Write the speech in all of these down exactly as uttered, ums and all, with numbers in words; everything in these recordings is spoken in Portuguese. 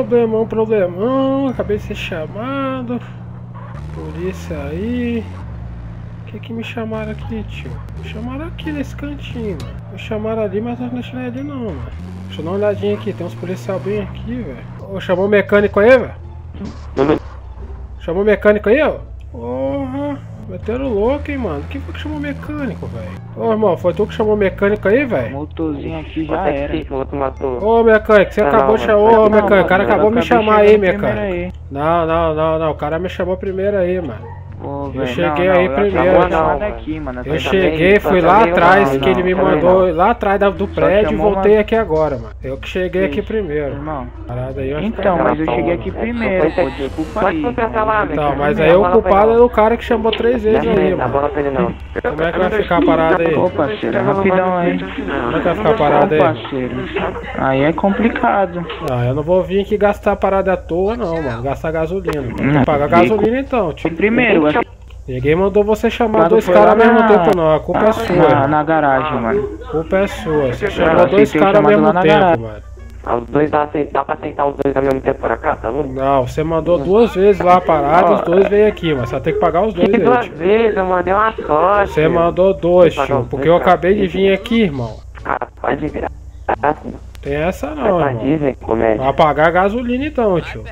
problemão, problemão. Acabei de ser chamado. Polícia aí. O que que me chamaram aqui, tio? Me chamaram aqui nesse cantinho, mano. Me chamaram ali, mas não deixei ali não, mano. Deixa eu dar uma olhadinha aqui, tem uns policial bem aqui, velho. Ô, chamou o mecânico aí, velho? Chamou o mecânico aí, ó? Porra, meteram louco, hein, mano. Quem foi que chamou o mecânico, velho? Ô, irmão, foi tu que chamou o mecânico aí, velho? Motorzinho aqui já era. Ô, mecânico, você acabou de chamar. Ô, mecânico, o cara acabou de me chamar aí, mecânico. Não, não, não, não. O cara me chamou primeiro aí, mano. Pô, eu cheguei não, aí não, primeiro. Eu, não, aqui, mano, eu cheguei, fui lá atrás, que ele me mandou lá atrás do prédio e voltei aqui agora, mano. Eu que cheguei aqui primeiro. Irmão. Parada aí, então, mas eu cheguei aqui primeiro, pô, desculpa aí. Então, mas aí o culpado é o cara que chamou três vezes aí, mano. Como é que vai ficar a parada aí? Ô, parceiro, rapidão aí. Como é que vai ficar a parada aí? Parceiro, aí é complicado. Não, eu não vou vir aqui gastar a parada à toa, não, mano. Gastar gasolina. Tem que pagar gasolina então, tio. Primeiro, ninguém mandou você chamar dois caras ao mesmo tempo, não. A culpa é sua. Na, na garagem, mano. A culpa é sua. Você chamou dois caras ao mesmo tempo, mano. Os dois dá, dá pra aceitar os dois ao mesmo tempo pra cá, tá bom? Não, você mandou duas vezes lá a parada, os dois veio aqui, mas você vai ter que pagar os dois aí, duas tio. vezes, eu mandei uma sorte. Você mandou dois, tio, porque eu acabei de vir aqui, irmão. Cara, pode virar. Tem essa não, Vai irmão. Disney, Vai pagar a gasolina então, tio.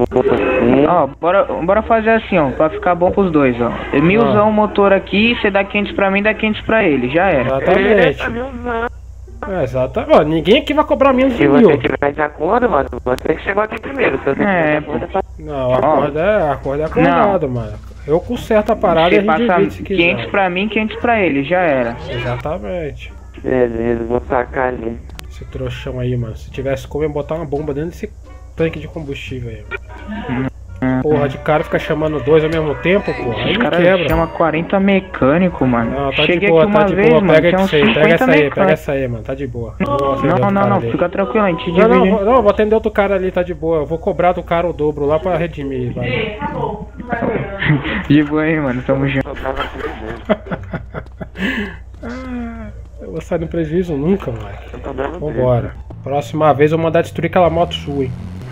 Ó, bora, bora fazer assim, ó, pra ficar bom pros dois, ó. Milzão o motor aqui, você dá quente pra mim, dá quente pra ele, já era. Exatamente. É, exatamente. Ó, ninguém aqui vai cobrar menos de Se mil. você tiver de acordo, mano, você que chegou aqui primeiro. Se você É, tiver de acordo, é Não, acordo é, acordo é acordado, mano. Eu conserto a parada e a gente divide se quiser. Quente pra mim, quente pra ele, já era. Exatamente. Beleza, vou sacar ali. Esse trouxão aí, mano. Se tivesse como eu botar uma bomba dentro desse tanque de combustível aí. Porra, de cara fica chamando dois ao mesmo tempo, porra. Aí me quebra. Chama quarenta mecânico, mano. Não, tá Cheguei de boa, aqui tá uma de vez, boa. mano, Pega tem uns essa aí, pega cinquenta essa aí, pega mecânicos. essa aí, mano. Tá de boa. Não, não, não, fica tranquilo, a gente Não, divide. não, não, vou atender outro cara ali, tá de boa. Eu vou cobrar do cara o dobro lá pra redimir, vai. De boa aí, mano, tamo junto. Ah, eu vou sair no prejuízo nunca, mano. Vambora. Próxima vez eu vou mandar destruir aquela moto sua, hein.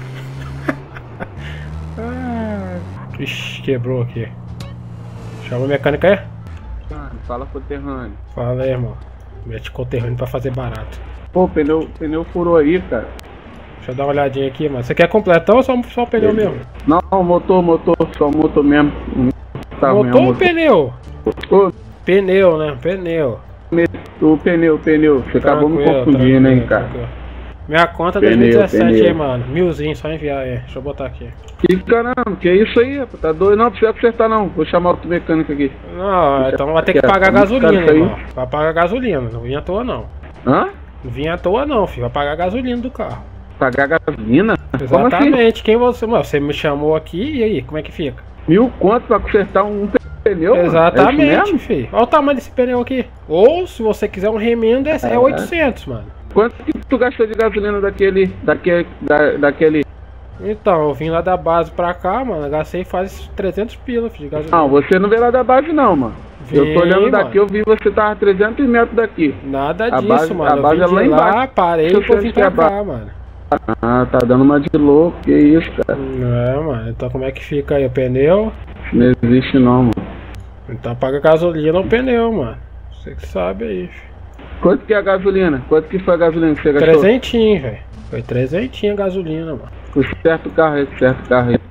Ah, ixi, quebrou aqui. Chama o mecânico aí. Mano, fala com o Terrâneo. Fala aí, irmão. Mete com o terreno pra fazer barato. Pô, o pneu, pneu furou aí, cara. Deixa eu dar uma olhadinha aqui, mano. Você quer completão ou só, só o pneu mesmo? Não, motor, motor, só motor mesmo. Tá motor ruim, ou pneu? Ô, Pneu, né? Pneu. o pneu, pneu. Você acabou me confundindo, hein, cara. Tranquilo. Minha conta Pneu, dois mil e dezessete pneu. aí, mano. Milzinho, só enviar aí. Deixa eu botar aqui. Que caramba, que isso aí, rapaz? Tá doido? Não, não precisa acertar não. Vou chamar outro mecânico aqui. Não, então vai ter que pagar gasolina, irmão. Vai pagar gasolina, não vinha à toa não. Hã? Não vinha à toa não, filho. Vai pagar gasolina do carro. Pagar gasolina? Exatamente. Assim? Quem você... Mano, você me chamou aqui e aí, como é que fica? Mil contos pra consertar um pneu? Exatamente, é filho. Olha o tamanho desse pneu aqui. Ou, se você quiser um remendo, é, é oitocentos, mano. Quanto que tu gastou de gasolina daquele... Daquele... Da, daquele... Então, eu vim lá da base pra cá, mano. Gastei faz trezentos pila, filho, de gasolina. Não, você não veio lá da base não, mano. Vim, eu tô olhando daqui, mano. Eu vi você tava a trezentos metros daqui. Nada a disso, base, mano. A base eu vim é lá de embaixo. lá, parei e depois vim pra cá, mano. Ah, tá dando uma de louco, que isso, cara. Não é, mano. Então como é que fica aí? O pneu? Não existe não, mano. Então paga gasolina ou pneu, mano. Você que sabe aí, filho. Quanto que é a gasolina? Quanto que foi a gasolina que você gastou? Trezentinho, velho. Foi trezentinho a gasolina, mano. Com certo carro aí, certo carro aí.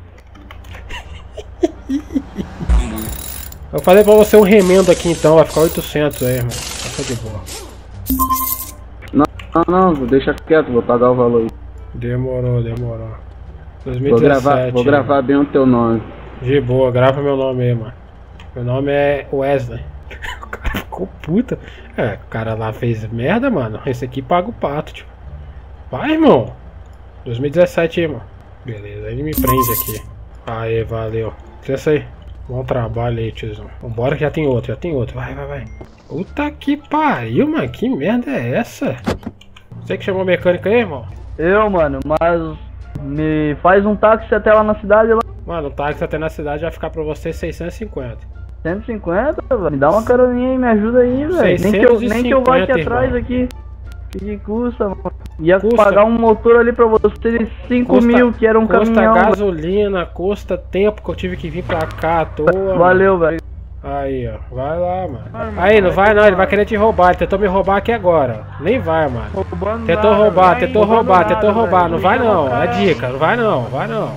Eu falei pra você um remendo aqui então, vai ficar oitocentos aí, irmão. Fica de boa. Não, não, não, deixa quieto, vou pagar o valor aí. Demorou, demorou. dois mil e Vou dezessete. gravar, vou gravar bem o teu nome. De boa, grava meu nome aí, mano. Meu nome é Wesley. O cara ficou puta. É, o cara lá fez merda, mano. Esse aqui paga o pato, tipo. Vai, irmão. dois mil e dezessete aí, mano. Beleza, ele me prende aqui. Aê, valeu. Licença aí. Bom trabalho aí, tiozão. Vambora que já tem outro, já tem outro. Vai, vai, vai. Puta que pariu, mano. Que merda é essa? Você que chamou o mecânico aí, irmão? Eu, mano, mas me faz um táxi até lá na cidade lá. Mano, o táxi até na cidade vai ficar pra você seiscentos e cinquenta. cento e cinquenta, velho. Me dá uma caroninha aí, me ajuda aí, velho. Nem que eu, nem que eu vá aqui atrás aqui. Que que custa, mano? Ia Custa. pagar um motor ali pra você de cinco mil, que era um custa caminhão. gasolina, custa tempo que eu tive que vir pra cá à toa. Valeu, velho. Aí, ó. Vai lá, mano. Aí, não vai não, ele vai querer te roubar. Ele tentou me roubar aqui agora. Nem vai, mano. Roubando Tentou nada, roubar, velho. tentou Roubando roubar, nada, tentou roubar. velho. Não vai não, Cara. é dica. Não vai não, vai não.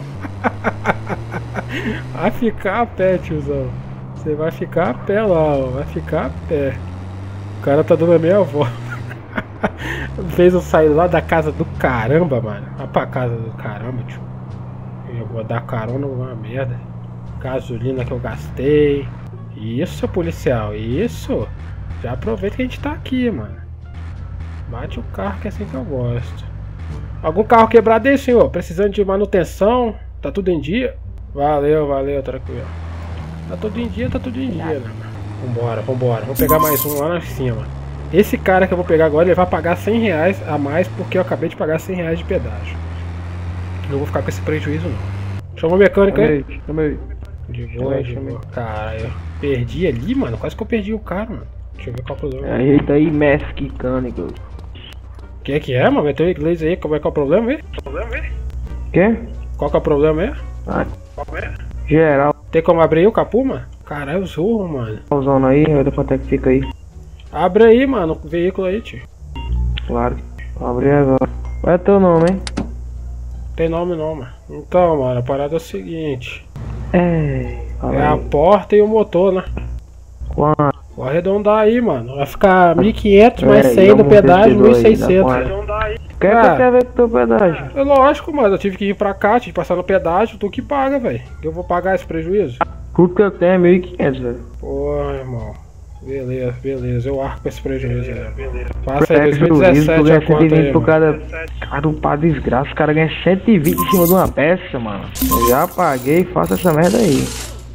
Vai ficar a pé, tiozão. Você vai ficar a pé lá, ó. Vai ficar a pé. O cara tá dando a meia volta. Fez eu sair lá da casa do caramba, mano. Vai pra casa do caramba, tio. Eu vou dar carona uma merda. Gasolina que eu gastei. Isso, policial, isso. Já aproveita que a gente tá aqui, mano. Bate o carro que é assim que eu gosto. Algum carro quebrado aí, senhor? Precisando de manutenção? Tá tudo em dia? Valeu, valeu, tranquilo. Tá tudo em dia, tá tudo em dia, né, mano? Vambora, vambora. Vamos pegar mais um lá na cima. Esse cara que eu vou pegar agora, ele vai pagar cem reais a mais porque eu acabei de pagar cem reais de pedágio. Não vou ficar com esse prejuízo, não. Chama o mecânico aí. Chama aí. De boa, de boa. Caralho, perdi ali, mano. Quase que eu perdi o cara, mano. Deixa eu ver qual é o problema. Ajeita aí, mestre cânico. O que é que é, mano? Meteu inglês aí. Como é que é o problema aí? Quê? Qual que é o problema aí? Ah, geral. Tem como abrir o capô, mano? Caralho, zorro, mano. Usando aí, olha quanto é que fica aí. Abre aí, mano, o veículo aí, tio. Claro. Vou abrir agora. Qual é teu nome, hein? Tem nome não, mano. Então, mano, a parada é o seguinte. É. Fala É a aí. porta e o motor, né? Quanto? Vou arredondar aí, mano. Vai ficar mil e quinhentos mais É, cem dá do um pedágio, mil e amortecedor aí, dá seiscentos. quanto? Arredondar aí. Quer que Ah. eu quero ver com teu pedágio? É lógico, mano. Eu tive que ir pra cá, tive que passar no pedágio. Tu que paga, velho. Eu vou pagar esse prejuízo. Tudo que eu tenho é mil e quinhentos, velho. Porra, irmão. Beleza, beleza. Eu arco com esse prejuízo aí. Passa aí, Prejuízo, dois mil e tu dezessete ganha a conta cento e vinte aí, por mano. cada. Cara, um pá desgraça, o cara ganha cento e vinte em cima de uma peça, mano. Eu já paguei e faço essa merda aí.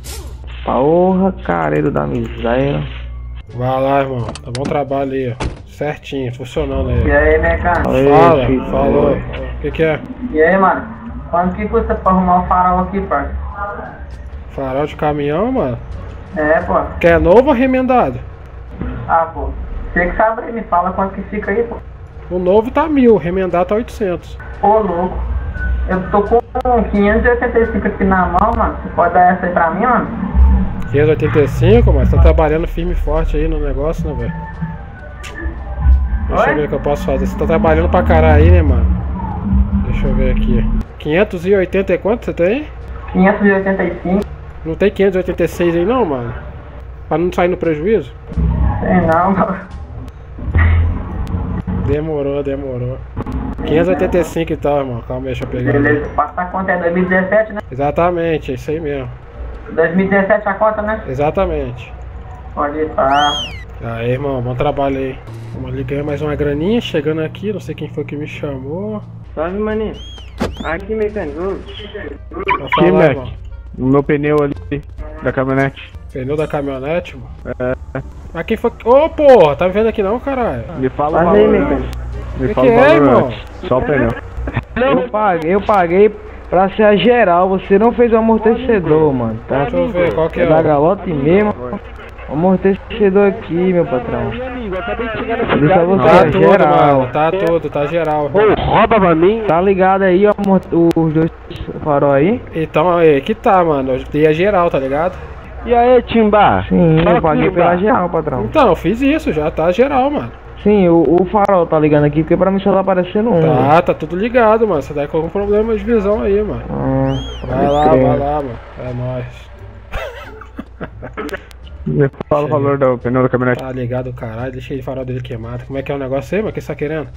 Porra, careiro da miséria. Vai lá, irmão. Tá bom trabalho aí, ó. Certinho, funcionando aí. E aí, mecânico? Fala, filho. falou. O que que é? E aí, mano? Quanto que custa pra arrumar o farol aqui, parça? Farol de caminhão, mano? É, pô. Quer novo ou remendado? Ah, pô. Você que sabe aí, me fala quanto que fica aí, pô. O novo tá mil, o remendado tá oitocentos. Ô, louco. Eu tô com quinhentos e oitenta e cinco aqui na mão, mano. Você pode dar essa aí pra mim, mano? quinhentos e oitenta e cinco, mas tá trabalhando firme e forte aí no negócio, né, velho? Deixa Oi? eu ver o que eu posso fazer. Você tá trabalhando pra caralho aí, né, mano? Deixa eu ver aqui. quinhentos e oitenta e quanto você tem? quinhentos e oitenta e cinco. Não tem quinhentos e oitenta e seis aí não, mano? Pra não sair no prejuízo? Sei não, mano. Demorou, demorou. quinhentos e oitenta e cinco então, irmão. Calma aí, deixa eu pegar. Beleza. Passa a conta, é dois mil e dezessete, né? Exatamente, é isso aí mesmo. dois mil e dezessete a conta, né? Exatamente. Pode ir, tá. Aí, irmão, bom trabalho aí. Vamos ali ganhar mais uma graninha, chegando aqui, não sei quem foi que me chamou. Salve, maninho. Aqui, mecânico. Vai Aqui, falar, Mac. irmão. O meu pneu ali da caminhonete. Pneu da caminhonete, mano? É. Mas quem foi que... Ô, porra, tá me vendo aqui não, caralho? Me fala o Faz aí, valor. mecânico. Me Que fala que o é, valor irmão? antes. Só o pneu. Eu paguei, eu paguei pra ser a geral. Você não fez o amortecedor, mano. Tá? Deixa eu ver, qual que é? É da o- galote mesmo. O amortecedor aqui, meu patrão. Deixa você Tá a tudo, geral. mano, tá tudo, tá geral. irmão. Rouba pra mim. Tá ligado aí, ó, amor- os dois farol aí? Então, aí que tá, mano, eu dei a geral, tá ligado? E aí, Timba? Sim, Fala eu paguei comigo, pela tá? geral, patrão. Então, eu fiz isso, já tá geral, mano. Sim, o, o farol tá ligando aqui, porque pra mim só tá aparecendo um. Tá, tá tudo ligado, mano. Você tá com algum problema de visão aí, mano. Ah, Vai pode lá, crer. vai lá, mano. É nóis. Me fala o valor do pneu da caminhonete. Tá ligado, caralho. Deixei o farol dele queimado. Como é que é o negócio aí, mano? O que você tá querendo?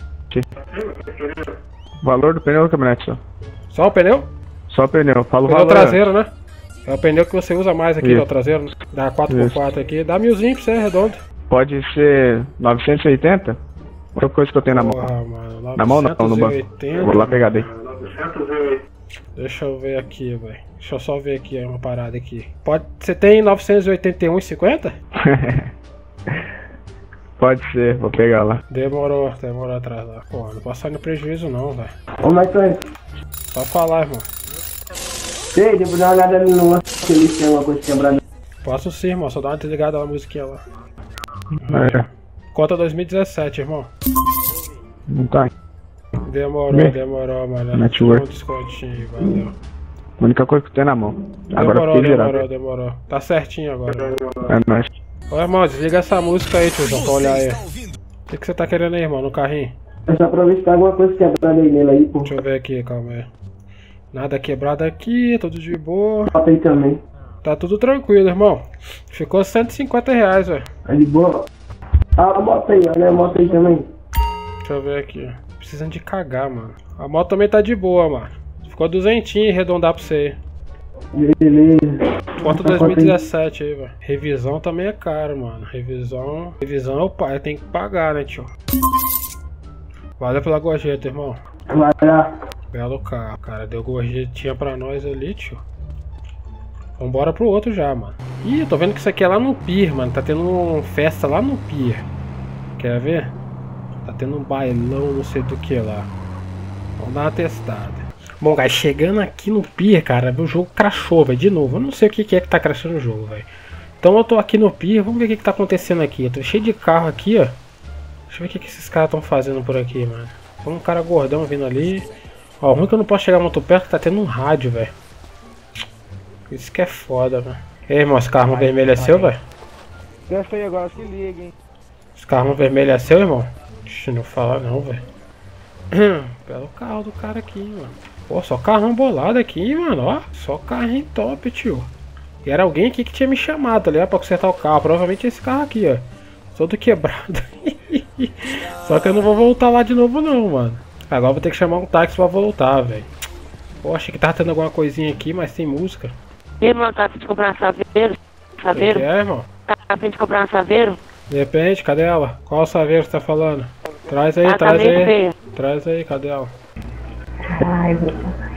O valor do pneu da caminhonete só. Só o pneu? Só o pneu. Fala o Pneu valor. traseiro, né? É o pneu que você usa mais aqui, Isso. né? O traseiro. Né? Dá quatro por quatro aqui. Dá milzinho pra você, redondo. Pode ser novecentos e oitenta? Outra coisa que eu tenho na mão. Porra, mano. Na mão não, no banco. novecentos e oitenta. Vou lá pegar daí. Deixa eu ver aqui, velho. Deixa eu só ver aqui uma parada aqui. Pode... Você tem novecentos e oitenta e um e cinquenta? Pode ser, vou pegar lá. Demorou, demorou atrás lá. Pô, não posso sair no prejuízo não, velho. Ô, mecânico. Só falar, irmão. Ei, devo dar uma olhada ali no lance que ele tem uma coisa quebrada. Posso sim, irmão. Só dá uma desligada na musiquinha lá. É. Conta dois mil e dezessete, irmão. Não tá. Demorou, Bem, demorou, mano. network. Um descontinho, valeu. A única coisa que eu tenho na mão. Agora Demorou, fiquei demorou, gerado. demorou. Tá certinho agora. É nóis. Ô, irmão, desliga essa música aí, tiozão, pra olhar aí. O que, que você tá querendo aí, irmão, no carrinho? É só pra ver se tá alguma coisa quebrada aí nele aí, pô. Deixa eu ver aqui, calma aí. Nada quebrado aqui, tudo de boa. Bota aí também. Tá tudo tranquilo, irmão. Ficou cento e cinquenta reais, velho. É de boa. Ah, bota aí, olha a moto aí também. Deixa eu ver aqui. Precisando de cagar, mano. A moto também tá de boa, mano. Ficou duzentinho arredondar pra você aí. Beleza. Conta dois mil e dezessete aí, velho. Revisão também é caro, mano. Revisão. Revisão é o pai, tem que pagar, né, tio? Valeu pela gorjeta, irmão. Vai lá. Belo carro, cara. Deu gorjetinha pra nós ali, tio. Vambora pro outro já, mano. Ih, eu tô vendo que isso aqui é lá no pier, mano. Tá tendo uma festa lá no pier. Quer ver? Tá tendo um bailão, não sei do que lá. Vamos dar uma testada. Bom, guys, chegando aqui no pier, cara, o jogo crashou, velho, de novo. Eu não sei o que é que tá crashando o jogo, velho. Então eu tô aqui no pier, vamos ver o que, que tá acontecendo aqui. Eu tô cheio de carro aqui, ó. Deixa eu ver o que, que esses caras estão fazendo por aqui, mano. Tem um cara gordão vindo ali. Ó, ruim que eu não posso chegar muito perto, que tá tendo um rádio, velho. Isso que é foda, velho. E aí, irmão, esse carro vermelho é seu, velho? Deixa aí agora, se liga, hein. Esse carro vermelho é seu, irmão? Ixi, não fala não, velho. Pelo carro do cara aqui, mano. Pô, só carrão bolado aqui, mano, ó. Só carrinho top, tio. E era alguém aqui que tinha me chamado, tá ligado? Pra consertar o carro. Provavelmente esse carro aqui, ó. Todo quebrado. Só que eu não vou voltar lá de novo não, mano. Agora vou ter que chamar um táxi pra voltar, velho. Pô, achei que tava tendo alguma coisinha aqui, mas sem música. E irmão, tá a fim de comprar um saveiro? Saveiro? O que é, irmão? Tá a fim de comprar um saveiro? Depende, cadê ela? Qual saveiro você tá falando? Traz aí, Ah, tá traz meio aí. feia. Traz aí, cadê ela? Ai, vou...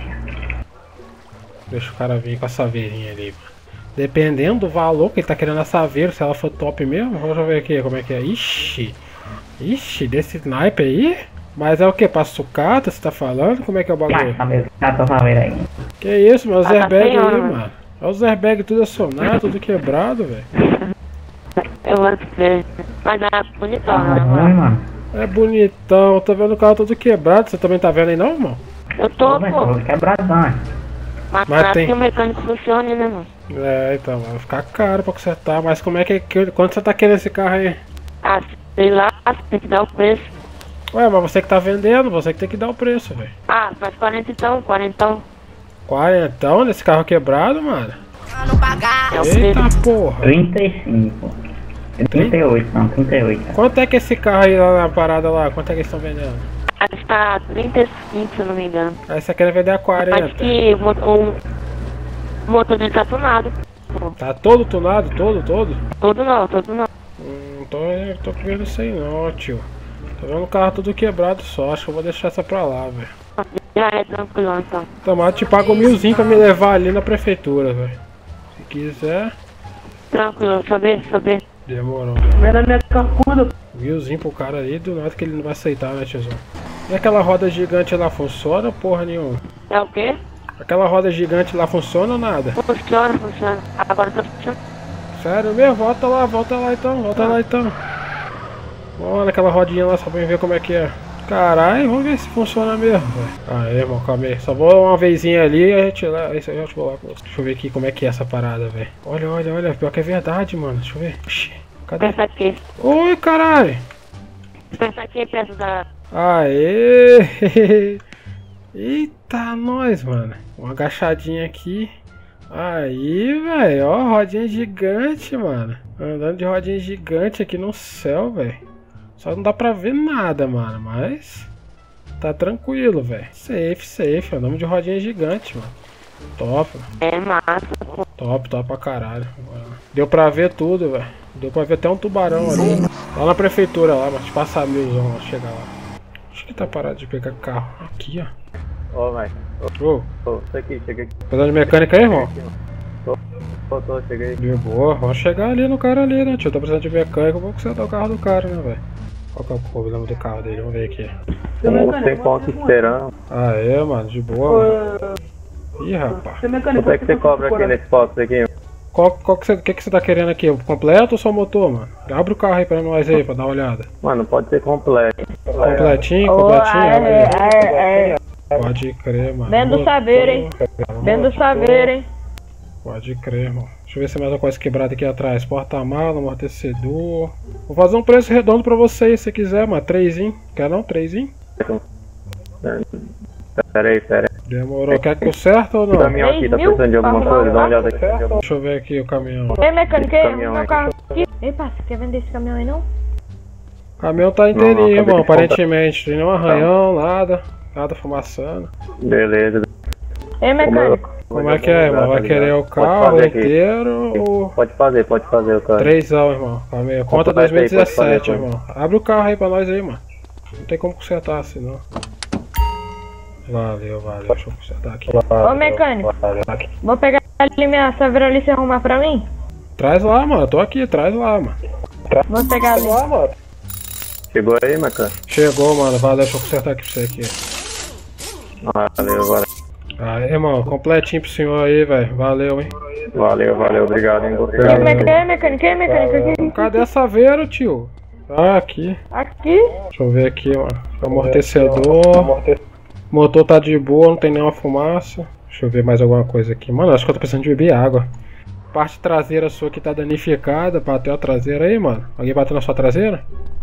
Deixa o cara vir com a saveirinha ali, mano. Dependendo do valor que ele tá querendo a saveiro, se ela for top mesmo, deixa eu ver aqui como é que é. Ixi, ixi, desse naipe aí? Mas é o que? Pra sucata, você tá falando? Como é que é o bagulho? aí. Que isso, mano? Os Ah, tá airbags feio, aí, né? mano. Olha os airbags tudo acionado, tudo quebrado, velho. Eu vou ver. Mas é bonitão, Ah, né, ruim, mano? mano. É bonitão, tô vendo o carro todo quebrado. Você também tá vendo aí não, irmão? Eu tô, Mas pô. tô quebradão. Mas, Mas mas tem- que o mecânico funcione, né, mano? É, então, vai ficar caro pra consertar. Mas como é que, que quanto você tá querendo esse carro aí? Ah, sei lá, tem que dar o preço. Ué, mas você que tá vendendo, você que tem que dar o preço, velho. Ah, faz quarenta então, quarenta. Quarentão nesse carro quebrado, mano? É o Eita preço. porra. trinta e cinco. trinta e oito, não, trinta e oito. Quanto é que esse carro aí lá na parada lá? Quanto é que eles estão vendendo? Acho que tá trinta e cinco, se eu não me engano. Aí você quer vender a Acho quarenta. que o motor, o motor dele tá tunado. Tá todo tunado, todo, todo? Todo não, todo não. Hum, Não tô, tô vendo isso aí não, tio. Tô vendo o carro tudo quebrado só, acho que eu vou deixar essa pra lá, velho. Já é tranquilo, então. Tomara te pago um milzinho pra me levar ali na prefeitura, velho. Se quiser, Tranquilo, saber, saber. demorou. Vai na minha carcuda. Milzinho pro cara ali, do nada que ele não vai aceitar, né, tiozão? E aquela roda gigante lá funciona ou porra nenhuma? É o quê? Aquela roda gigante lá funciona ou nada? Funciona, funciona. Agora tá funcionando. Sério mesmo? Volta lá, volta lá então, volta lá então. Olha aquela rodinha lá só pra mim ver como é que é. Caralho, vamos ver se funciona mesmo, velho. Aí, irmão, calma aí. Só vou uma vezinha ali e a gente lá. Aí eu te vou lá com você. Deixa eu ver aqui como é que é essa parada, velho. Olha, olha, olha. Pior que é verdade, mano. Deixa eu ver. Oxi, cadê? Pensa aqui. Oi, caralho. Pensa aqui perto da. Aê! Eita, nós, mano. Uma agachadinha aqui. Aí, velho. Ó, rodinha gigante, mano. Andando de rodinha gigante aqui no céu, velho. Só não dá pra ver nada, mano. Mas tá tranquilo, velho. Safe, safe. Andamos de rodinha gigante, mano. Top, mano. É massa, pô. Top, top pra caralho. Deu pra ver tudo, velho. Deu pra ver até um tubarão ali. Lá na prefeitura, lá, mas passar milzão lá, chegar lá. Acho que tá parado de pegar carro. Aqui, ó. Ô, vai. Ô, Ô, isso aqui, chega aqui. tá dando mecânica aí, irmão? Tô, tô, chega aí. De boa, vamos chegar ali no cara ali, né, tio? Tô precisando de mecânica, eu vou consertar o carro do cara, né, velho? Qual que é o problema do carro dele? Vamos ver aqui. Um sem ponto esperando. Ah, é, mano, de boa, mano. Ih, rapaz. Quanto é que você cobra aqui nesse posto aqui? Qual, qual que você que, que você tá querendo aqui? O completo ou só o motor, mano? Abre o carro aí pra nós aí, pra dar uma olhada. Mano, pode ser completo. Completinho, Ô, completinho. abre é, aí. é, é. Pode crer, mano. Vendo saber, hein? Vendo saber, hein? Pode crer, irmão. Deixa eu ver se tem mais uma coisa quebrada aqui atrás. Porta-mala, amortecedor. Vou fazer um preço redondo pra você se quiser, mano. Trêsinho. Quer não? Trêsinho? Pera aí, pera aí. Demorou. Quer que eu certo ou O não? caminhão aqui tá precisando de alguma coisa? Dá uma olhada aqui. Deixa eu ver aqui o caminhão. Ei, mecânico, ei, Caminhão meu aí. carro aqui. Ei, parça, quer vender esse caminhão aí não? O caminhão tá inteirinho, Não, não, acabei irmão. de Aparentemente. Tem nenhum arranhão, nada. Nada fumaçando. Beleza. Ei, mecânico. Como é que é, irmão? Vai querer o carro fazer aqui. inteiro ou... Pode fazer, pode fazer o cara. Trêsão, irmão. Caminhão. Conta Pode fazer aí, dois mil e dezessete, pode fazer, irmão. Abre o carro aí pra nós aí, mano. Não tem como consertar assim, não. Valeu, valeu. Deixa eu consertar aqui. Ô, mecânico. Vou pegar ali minha saveira ali e você arrumar pra mim? Traz lá, mano. Eu tô aqui. Traz lá, mano. Vou pegar ali. Chegou aí, Macan? Chegou, mano. Valeu. Deixa eu consertar aqui pra você aqui. Valeu, valeu. Aí, irmão. Completinho pro senhor aí, velho. Valeu, hein. Valeu, valeu. Obrigado, hein. Gostei. Ei, mecânico, ei, mecânico, ei, mecânico aqui. Cadê a saveira, tio? Ah, aqui. Aqui. Deixa eu ver aqui, mano. Amortecedor. O motor tá de boa, não tem nenhuma fumaça. Deixa eu ver mais alguma coisa aqui. Mano, acho que eu tô precisando de beber água. Parte traseira sua aqui tá danificada. Bateu a traseira aí, mano. Alguém bateu na sua traseira?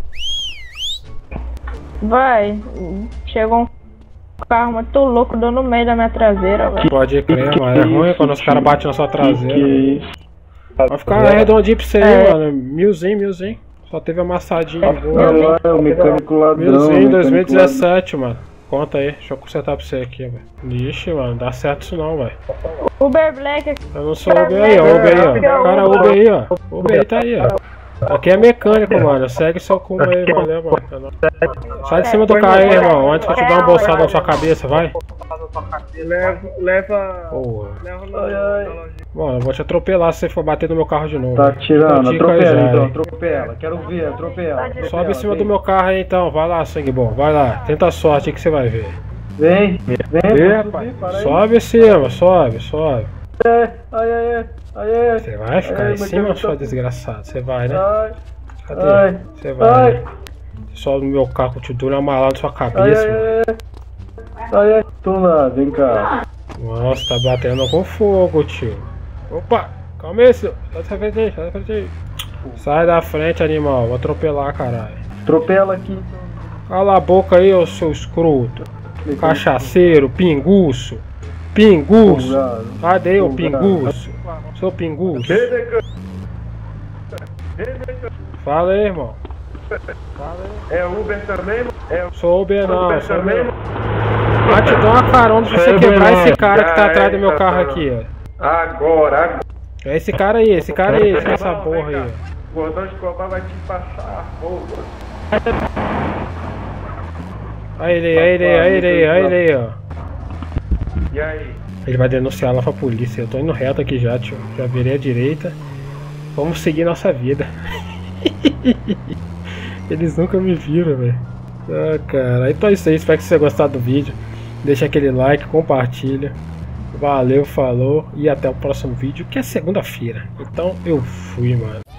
Vai. Chegou um carro muito louco dando no meio da minha traseira, velho. Pode crer, mano. É ruim quando os caras batem na sua traseira. Vai ficar É. redondinho pra você aí, mano. Milzinho, milzinho. Só teve amassadinho de boa. Olha lá, é o mecânico ladrão. Milzinho dois mil e mecânico ladrão. dezessete, mano. Conta aí, deixa eu consertar pra você aqui, velho. Ixi, mano, dá certo isso não, velho. Uber Black aqui. Eu não sou Uber aí, ó. Uber aí, ó. O cara Uber aí, ó. Uber aí tá aí, ó. Aqui é mecânico, mano. Segue seu cubo aí, valeu, mano. Sai de cima do carro aí, irmão. Antes que eu te dar uma bolsada na sua cabeça, vai. Leva. Leva. Porra. Leva no. Mano, eu vou te atropelar se você for bater no meu carro de novo. Tá velho. tirando, Fica a dica aí, atropela já, então, hein. atropela. Quero ver, atropela. atropela. Sobe em cima do Vem. meu carro aí então. Vai lá, sangue bom. Vai lá. Tenta a sorte aí que você vai ver. Vem, vem, vem, rapaz. Para aí. Sobe em cima, sobe, sobe. Ai, ai, ai, ai, ai. Você vai ficar Ai, em mas cima, eu tô- sua desgraçada? Você vai, né? Ai, Cadê? ai, Você vai. ai. né? Sobe no meu carro, te dou uma malada na sua ai, cabeça, mano. ai, ai. Ai, ai, tô lá, vem cá. Nossa, tá batendo com fogo, tio. Opa, calma aí, senhor. Sai da frente aí, sai da frente aí. Sai da frente, animal. Vou atropelar, caralho. Atropela aqui. Cala a boca aí, ô seu escroto. Cachaceiro, pinguço. Pinguço. Folgado. Cadê o Folgado. pinguço? Seu pinguço. Fala aí, irmão. É Uber também? É Sou Uber não, Uber sou também? Uber. Mas te dou uma carona se você Uber quebrar não. esse cara que tá Já atrás é, do meu tá carro bom. aqui, ó. Agora, agora. É esse cara aí, esse cara aí, essa porra aí, ó. O gordão de Escobar vai te passar, porra. Aí ele, aí ele, aí ele, aí ele aí, ó. E aí? Ele vai denunciar lá pra polícia. Eu tô indo reto aqui já, tio. Já virei à direita. Vamos seguir nossa vida. Eles nunca me viram, velho. Ah, cara. Então é isso aí. Espero que você tenha gostado do vídeo. Deixa aquele like, compartilha. Valeu, falou. E até o próximo vídeo, que é segunda-feira. Então eu fui, mano.